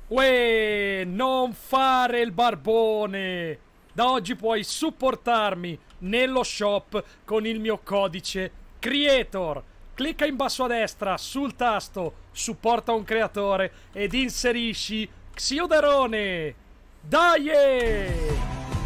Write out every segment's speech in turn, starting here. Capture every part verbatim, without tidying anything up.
Uè, non fare il barbone! Da oggi puoi supportarmi nello shop con il mio codice Creator. Clicca in basso a destra sul tasto supporta un creatore ed inserisci Xiuderone. Dai!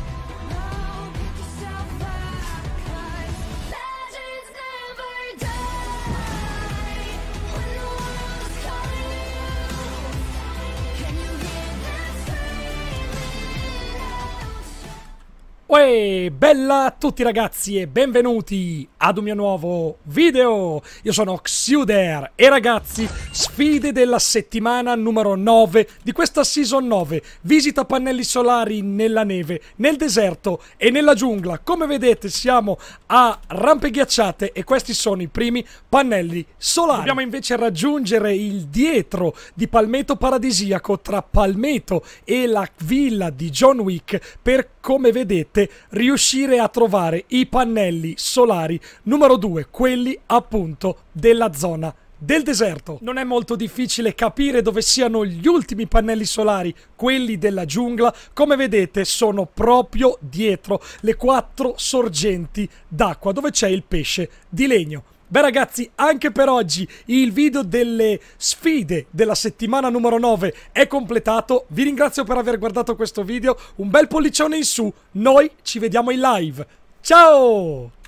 Uè, bella a tutti ragazzi e benvenuti ad un mio nuovo video. Io sono Xiuder e ragazzi, sfide della settimana numero nove di questa season nove. Visita pannelli solari nella neve, nel deserto e nella giungla. Come vedete siamo a rampe ghiacciate e questi sono i primi pannelli solari. Dobbiamo invece raggiungere il dietro di Palmetto Paradisiaco tra Palmetto e la villa di John Wick per, come vedete, riuscire a trovare i pannelli solari numero due, quelli appunto della zona del deserto. Non è molto difficile capire dove siano gli ultimi pannelli solari, quelli della giungla. Come vedete sono proprio dietro le quattro sorgenti d'acqua dove c'è il pesce di legno. Beh ragazzi, anche per oggi il video delle sfide della settimana numero nove è completato. Vi ringrazio per aver guardato questo video, un bel pollicione in su, noi ci vediamo in live. Ciao!